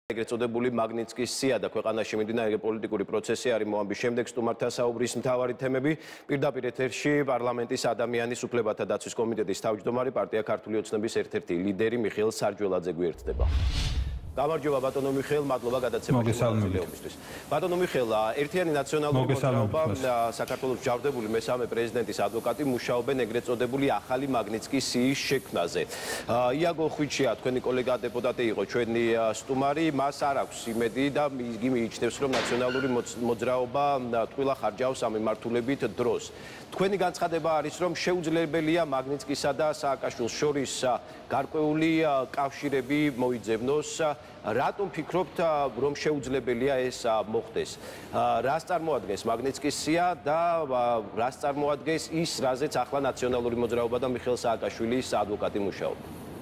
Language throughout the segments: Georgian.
ეგრეთ წოდებული მაგნიცკის სია და ქვეყანაში მიმდინარე პოლიტიკური პროცესი არის მოამბის შემდეგ სტუმართა საუბრის მთავარი თემები. პირდაპირ ეთერში პარლამენტის ადამიანის უფლებათა დაცვის კომიტეტის თავმჯდომარე პარტია ქართული ოცნების ერთ-ერთი ლიდერი მიხეილ სარჯველაძე გვერდდება. გამარჯობა ბატონო მიხეილ, მადლობა გადაცემაში მონაწილეობისთვის. ბატონო მიხეილ, ერთიანი ნაციონალური მოძრაობა საქართველოს ჯარდებული მესამე პრეზიდენტის ადვოკატი მუშაობენ ეგრეთ წოდებული ახალი მაგნიცკის სიის შექმნაზე. იაგო ხვიჩია, თქვენი კოლეგა დეპუტატი იყო ჩვენი სტუმარი, მას არ აქვს იმედი და იგი მიიჩნევს, რომ ნაციონალური მოძრაობა ტყუილა ხარჯავს ამ მიმართულებით დროს. თქვენი განცხადება არის, რომ შეუძლებელია მაგნიცკისა და სააკაშვილის შორის გარკვეული კავშირები მოიძებნოს. Რატომ ფიქრობთ, რომ შეუძლებელია ეს მოხდეს? რას წარმოადგენს მაგნიცკის სია და რას წარმოადგენს ის, რაზეც ახლა ნაციონალური მოძრაობა და მიხეილ სააკაშვილის ადვოკატი მუშაობენ?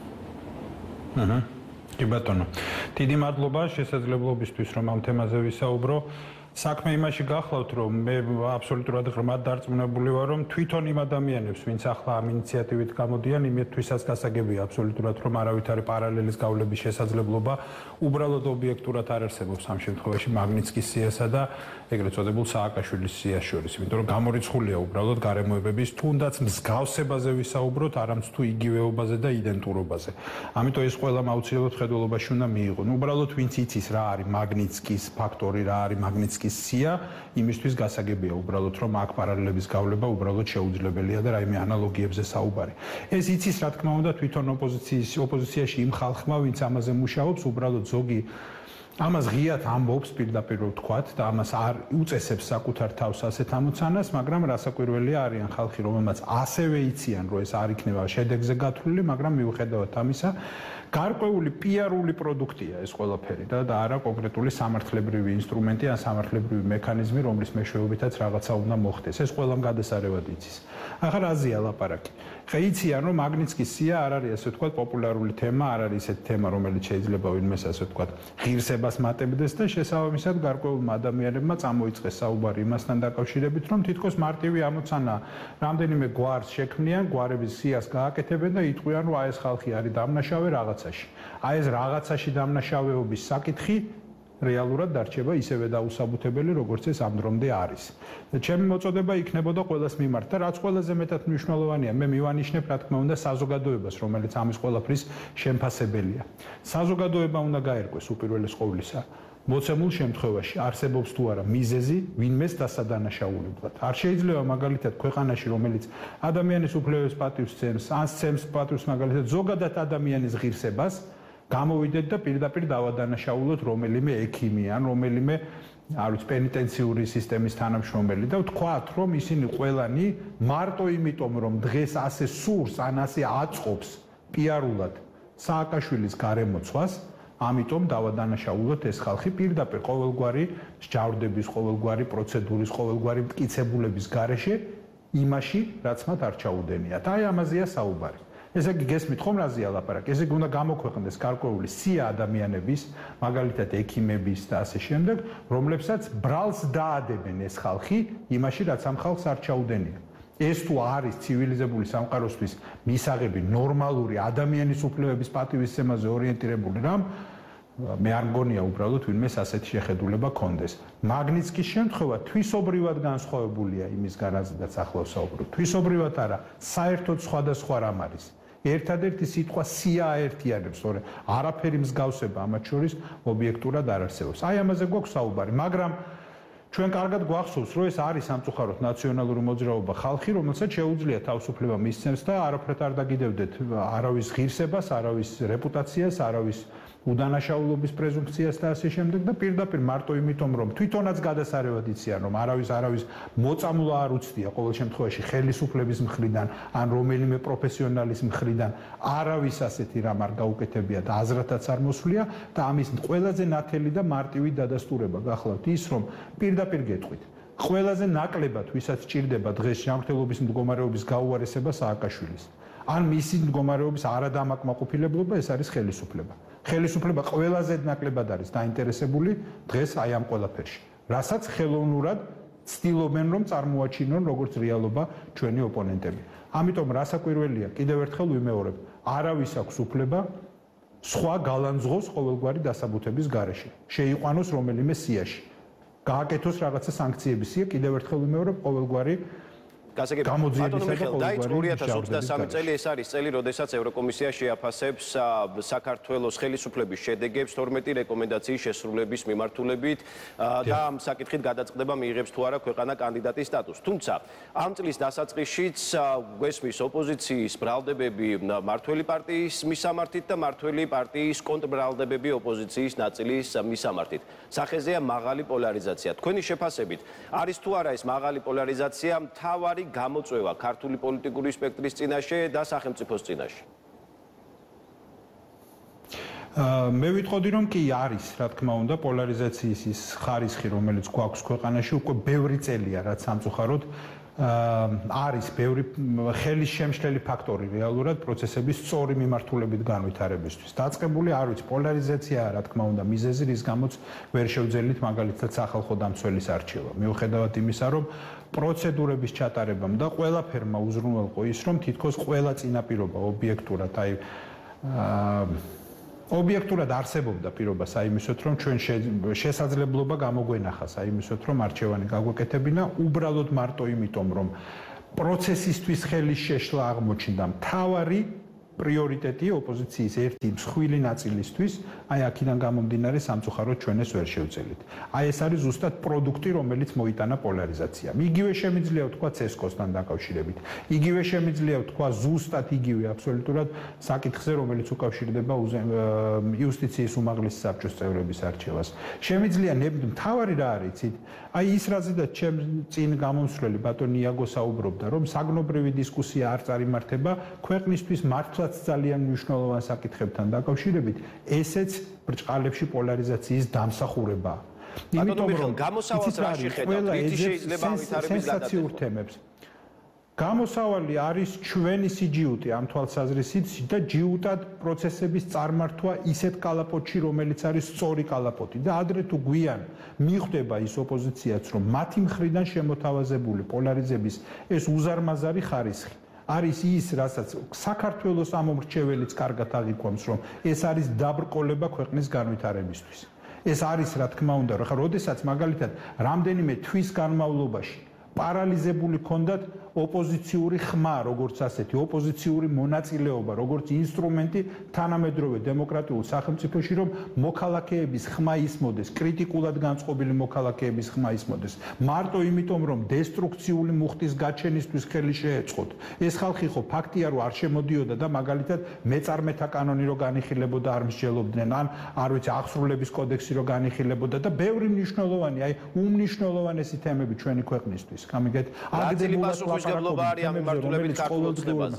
კი ბატონო. დიდი მადლობა შესაძლებლობისთვის, რომ ამ თემაზე ვისაუბრო. საქმე იმაში გახლავთ, რომ მე აბსოლუტურად ღრმად დარწმუნებული ვარ, რომ თვითონ იმ ადამიანებს, ვინც ახლა ამ ინიციატივით გამოდიან, იმათთვისაც გასაგებია აბსოლუტურად, რომ არავით არის პარალელის გავლების შესაძლებლობა, უბრალოდ ობიექტურად არ არსებობს ამ შემთხვევაში მაგნიცკის სიასა და ეგრეთ წოდებულ სააკაშვილის სიას შორის, იმიტომ რომ გამორიცხულია უბრალოდ გარემოებების თუნდაც მსგავსებაზე ვისაუბროთ, არამც თუ იგივეობაზე და იდენტურობაზე. ამიტომ ეს ყველამ აუცილებლად ხედველობაში უნდა მიიღონ. უბრალოდ ვინც იცის რა არის მაგნიცკის ფაქტორი, რა არის მაგნიცკის სია, იმისთვის გასაგებია უბრალოდ რომ აქ პარალელების გავლება უბრალოდ შეუძლებელია და რაიმე ანალოგიებზე საუბარი. ეს იცის რა თქმა უნდა თვითონ ოპოზიციაში იმ ხალხმა, ვინც ამაზე მუშაობს, უბრალოდ ზოგი ამას ღიად ამბობს პირდაპირ ვთქვათ და ამას არ უწესებს საკუთარ თავს ასეთ ამოცანას, მაგრამ რასაკვირველია არიან ხალხი, რომელმაც ასევე იციან, რომ ეს არ იქნება შედეგზე გათვლილი, მაგრამ მიუხედავად ამისა, გარკვეული პიარული პროდუქტია ეს ყველაფერი და არა კონკრეტული სამართლებრივი ინსტრუმენტი ან სამართლებრივი მექანიზმი, რომლის მეშვეობითაც რაღაცა უნდა მოხდეს. ეს ყველამ გადასარევად იცის. ახლა რაზეა ლაპარაკი? ხა იციან, რომ მაგნიცკის სია არ არის ასე ვთქვათ პოპულარული თემა, არ არის ესეთი თემა, რომელიც შეიძლება ვინმეს ასე ვთქვათ ღირსებას მატებდეს და შესაბამისად გარკვეულმა ადამიანებმა წამოიწყეს საუბარი იმასთან დაკავშირებით, რომ თითქოს მარტივი ამოცანა რამდენიმე გვარს შექმნიან, გვარების სიას გააკეთებენ და იტყვიან, რომ აი ეს ხალხი არის დამნაშავე რაღაცაში. აი ეს რაღაცაში დამნაშავეობის საკითხი რეალურად დარჩება ისევე დაუსაბუთებელი, როგორც ეს ამ დრომდე არის. და ჩემი მოწოდება იქნებოდა ყველას მიმართ და რაც ყველაზე მეტად მნიშვნელოვანია, მე მივანიშნებ რა თქმა უნდა საზოგადოებას, რომელიც ამის ყველაფრის შემფასებელია. საზოგადოება უნდა გაერკვეს უპირველეს ყოვლისა. მოცემულ შემთხვევაში არსებობს თუ არა მიზეზი ვინმეს დასადანაშაულებად. არ შეიძლება მაგალითად ქვეყანაში, რომელიც ადამიანის უფლებების პატივს სცემს, ან სცემს პატივს მაგალითად ზოგადად ადამიანის ღირსებას, გამოვიდეთ და პირდაპირ დავადანაშაულოთ რომელიმე ექიმი ან რომელიმე არ ვიცი პენიტენციური სისტემის თანამშრომელი და ვთქვათ, რომ ისინი ყველანი მარტო იმიტომ, რომ დღეს ასე სურს ან ასე აწყობს პიარულად სააკაშვილის გარემოცვას, ამიტომ დავადანაშაულოთ ეს ხალხი პირდაპირ ყოველგვარი სჯავრდების, ყოველგვარი პროცედურის, ყოველგვარი მტკიცებულების გარეშე იმაში, რაც მათ არ ჩაუდენიათ. აი ამაზეა საუბარი. ესე იგი გესმით ხომ რაზეა ლაპარაკი? ესე იგი უნდა გამოქვეყნდეს გარკვეული სია ადამიანების, მაგალითად ექიმების და ასე შემდეგ, რომლებსაც ბრალს დაადებენ ეს ხალხი იმაში, რაც ამ ხალხს არ ჩაუდენია. ეს თუ არის ცივილიზებული სამყაროსთვის მისაღები ნორმალური ადამიანის უფლებების პატივისცემაზე ორიენტირებული რამ, მე არ მგონია უბრალოდ ვინმეს ასეთი შეხედულება კონდეს. მაგნიცკის შემთხვევა თვისობრივად განსხვავებულია იმისგან, რაზედაც ახლა ვსაუბრობ. თვისობრივად არა, საერთოდ სხვადასხვა რამ არის. ერთადერთი სიტყვა სია აერთიანებს, თორე არაფერი მსგავსება ამათ შორის ობიექტურად არ არსებობს. აი ამაზე გვაქვს საუბარი, მაგრამ ჩვენ კარგად გვახსოვს, რომ ეს არის სამწუხაროდ ნაციონალური მოძრაობა ხალხი, რომელსაც შეუძლია თავისუფლება მისცემს და არაფრად არ დაგიდევდეთ არავის ღირსებას, არავის რეპუტაციას, არავის უდანაშაულობის პრეზუმპციას და ასე შემდეგ და პირდაპირ მარტო იმიტომ, რომ თვითონაც გადასარევად იციან, რომ არავის მოწამვლა არ უცდია ყოველ შემთხვევაში ხელისუფლების მხრიდან ან რომელიმე პროფესიონალის მხრიდან არავის ასეთი რამ არ გაუკეთებია და აზრათაც არ მოსვლია და ამის ყველაზე ნათელი და მარტივი დადასტურება გახლავთ ის, რომ პირდაპირ გეტყვით ყველაზე ნაკლებად ვისაც სჭირდება დღეს ჯანმრთელობის მდგომარეობის გაუარესება სააკაშვილის ან მისი მდგომარეობის არადამაკმაყოფილებლობა, ეს არის ხელისუფლება. ხელისუფლება ყველაზე ნაკლებად არის დაინტერესებული დღეს აი ამ ყველაფერში, რასაც ხელოვნურად ცდილობენ რომ წარმოაჩინონ როგორც რეალობა ჩვენი ოპონენტები. ამიტომ რასაკვირველია, კიდევ ერთხელ ვიმეორებ, არავის აქვს უფლება სხვა გალანძღოს ყოველგვარი დასაბუთების გარეშე. შეიყვანოს რომელიმე სიაში. გააკეთოს რაღაცა სანქციების სია, კიდევ ერთხელ ვიმეორებ, ყოველგვარი გამოძიებისა და ყოველგვარი 2023 წელი ეს არის წელი, როდესაც ევროკომისია შეაფასებს საქართველოს ხელისუფლების შედეგებს 12 რეკომენდაციის შესრულების მიმართულებით და ამ საკითხით გადაწყდება მიიღებს თუ არა ქვეყანა კანდიდატის სტატუსს. თუმცა ამ წლის დასაწყისშიც გვესმის ოპოზიციის ბრალდებები მართველი პარტიის მისამართით და მართველი პარტიის კონტრბრალდებები ოპოზიციის ნაწილის მისამართით. სახეზეა მაღალი პოლარიზაცია. თქვენი შეფასებით არის თუ არა ეს მაღალი პოლარიზაცია მთავარი გამოწვევა ქართული პოლიტიკური სპექტრის წინაშე და სახელმწიფოს წინაშე? მე ვიტყოდი რომ კი არის, რა თქმა უნდა, პოლარიზაციის ის ხარისხი, რომელიც გვაქვს ქვეყანაში, უკვე ბევრი წელია, რაც სამწუხაროდ არის ბევრი ხელის შემშლელი ფაქტორი რეალურად პროცესების სწორი მიმართულებით განვითარებისთვის. დაწყებული არ ვიცი, პოლარიზაციაა, რა თქმა უნდა, მიზეზი, რის გამოც ვერ შევძელით მაგალითად სახალხო დამცველის არჩევა. მიუხედავად იმისა, რომ პროცედურების ჩატარებამ და ყველაფერმა უზრუნველყო ის, რომ თითქოს ყველა წინაპირობა ობიექტურად, ობიექტურად არსებობდა პირობა საიმისოთ, რომ ჩვენ შესაძლებლობა გამოგვენახა საიმისოთ, რომ არჩევანი გაგვეკეთებინა, უბრალოდ მარტო იმიტომ, რომ პროცესისთვის ხელის შეშლა აღმოჩნდა მთავარი პრიორიტეტი ოპოზიციის ერთი მსხვილი ნაწილისთვის, აი აქედან გამომდინარე სამწუხაროდ ჩვენ ეს ვერ შევძელით. აი ეს არის ზუსტად პროდუქტი, რომელიც მოიტანა პოლარიზაციამ. იგივე შემიძლია ვთქვა CESCO-სთან დაკავშირებით. იგივე შემიძლია ვთქვა ზუსტად იგივე აბსოლუტურად საკითხზე, რომელიც უკავშირდება იუსტიციის უმაღლესი საბჭოს წევრების არჩევას. შემიძლია მთავარი რა არის, იცით? აი ის რაზედაც ჩემ წინ გამომსვლელი ბატონი იაგო საუბრობდა, რომ საგნობრივი დისკუსია არ წარიმართება ქვეყნისთვის მართლაც ძალიან მნიშვნელოვან საკითხებთან დაკავშირებით, ესეც ბრჭყალებში პოლარიზაციის დამსახურებაა. იმიტომ რომ გამოსავალს რა შეხედავთ, რითი შეიძლება ავითარების გადაწყვეტა? გამოსავალი არის ჩვენი სიჯიუტი ამ თვალსაზრისით და ჯიუტად პროცესების წარმართვა ისეთ კალაპოტში, რომელიც არის სწორი კალაპოტი და ადრე თუ გვიან მიხვდება ის ოპოზიციაც, რომ მათი მხრიდან შემოთავაზებული პოლარიზების ეს უზარმაზარი ხარისხი არის ის, რასაც საქართველოს ამომრჩეველიც კარგად აღიქვამს, რომ ეს არის დაბრკოლება ქვეყნის განვითარებისთვის. ეს არის, რა თქმა უნდა, ხა როდესაც მაგალითად რამდენიმე თვის განმავლობაში პარალიზებული ჰქონდათ ოპოზიციური ხმა, როგორც ასეთი, ოპოზიციური მონაწილეობა, როგორც ინსტრუმენტი თანამედროვე დემოკრატიულ სახელმწიფოში, რომ მოქალაქეების ხმა ისმოდეს, კრიტიკულად განწყობილი მოქალაქეების ხმა ისმოდეს. მარტო იმიტომ, რომ დესტრუქციული მუხტის გაჩენისთვის ხელი შეეწყოთ. ეს ხალხი ხო ფაქტია, რომ არ შემოდიოდა და მაგალითად მეწარმეთა კანონი რო განიხილებოდა არ მსჯელობდნენ, ან არ ვიცი, აღსრულების კოდექსი რო განიხილებოდა და ბევრი მნიშვნელოვანი, აი უმნიშვნელოვანესი თემები ჩვენი ქვეყნისთვის. გამიგეთ? გაბლობა არის ამ მიმართულებით ქართულ ოცნებაზე.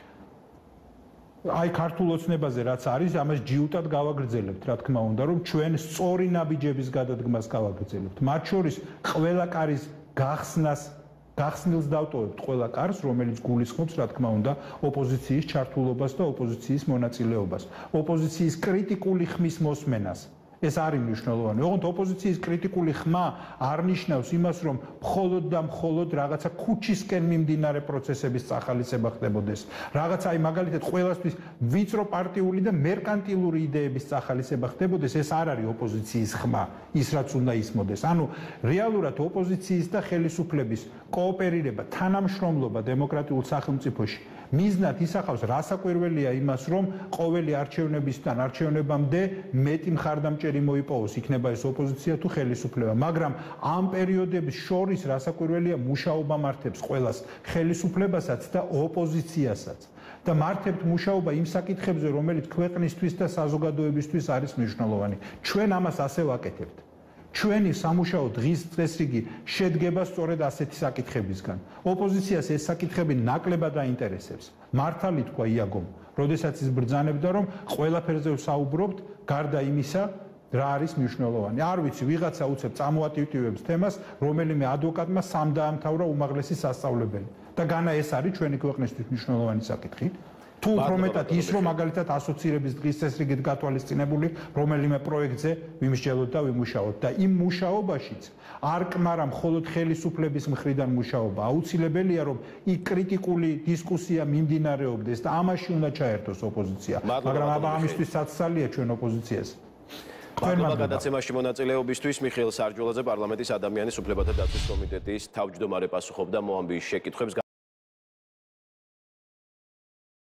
აი ქართულ ოცნებაზე რაც არის, ამას ჯიუტად გავაგრძელებთ, რა თქმა უნდა, რომ ჩვენ სწორი ნაბიჯების გადადგმას გავაგრძელებთ. მათ შორის ყველა კარის გახსნილს დავტოვებთ ყველა კარს, რომელიც გულისხმობს, რა თქმა უნდა, ოპოზიციის ჩართულობას და ოპოზიციის მონაწილეობას, ოპოზიციის კრიტიკული ხმის მოსმენას. ეს არის მნიშვნელოვანი. ოღონდ ოპოზიციის კრიტიკული ხმა არ ნიშნავს იმას, რომ მხოლოდ და მხოლოდ რაღაცა ქუჩისკენ მიმდინარე პროცესების წახალისება ხდებოდეს. რაღაცა აი მაგალითად ყველასთვის ვიწრო პარტიული და მერკანტილური იდეების წახალისება ხდებოდეს, ეს არ არის ოპოზიციის ხმა, ის რაც უნდა ისმოდეს. ანუ რეალურად ოპოზიციის და ხელისუფლების კოოპერირება, თანამშრომლობა დემოკრატიულ სახელმწიფოში მიზნად ისახავს რასაკვირველია იმას, რომ ყოველი არჩევნებისთან არჩევნებამდე მეტი მხარდამჭერი მოიპოვოს, იქნება ეს ოპოზიცია თუ ხელისუფლება, მაგრამ ამ პერიოდების შორის რასაკვირველია მუშაობა მართებს ყველას, ხელისუფლებასაც და ოპოზიციასაც. და მართებთ მუშაობა იმ საკითხებზე, რომელიც ქვეყნისთვის და საზოგადოებისთვის არის მნიშვნელოვანი. ჩვენ ამას ასე ვაკეთებთ. ჩვენი სამუშაო დღის წესრიგი შედგება სწორედ ასეთი საკითხებისგან. ოპოზიციას ეს საკითხები ნაკლებად აინტერესებს. მართალი თქვა იაგომ, როდესაც ის ბრძანებდა, რომ ყველაფერზე ვსაუბრობთ, გარდა იმისა, რა არის მნიშვნელოვანი. არ ვიცი, ვიღაცა უცებ წამოატივტივებს თემას, რომელიმე ადვოკატმა სამ დაამთავრა უმაღლესი სასწავლებელი. და განა ეს არის ჩვენი ქვეყნისთვის მნიშვნელოვანი საკითხი. თუ უფრო მეტად ის რომ მაგალითად ასოცირების დღის წესრიგით გათვალისწინებული რომელიმე პროექტზე ვიმსჯელოთ და ვიმუშაოთ და იმ მუშაობაშიც არ კმარა მხოლოდ ხელისუფლების მხრიდან მუშაობა აუცილებელია რომ იქ კრიტიკული დისკუსია მიმდინარეობდეს და ამაში უნდა ჩაერთოს ოპოზიცია მაგრამ ამისთვის საცცალია ჩვენ ოპოზიციას მადლობა გადაცემაში მონაწილეობისთვის მიხეილ სარჯულაძე პარლამენტის ადამიანის უფლებათა დაცვის კომიტეტის თავმჯდომარე პასუხობდა მოამბის შეკითხვებს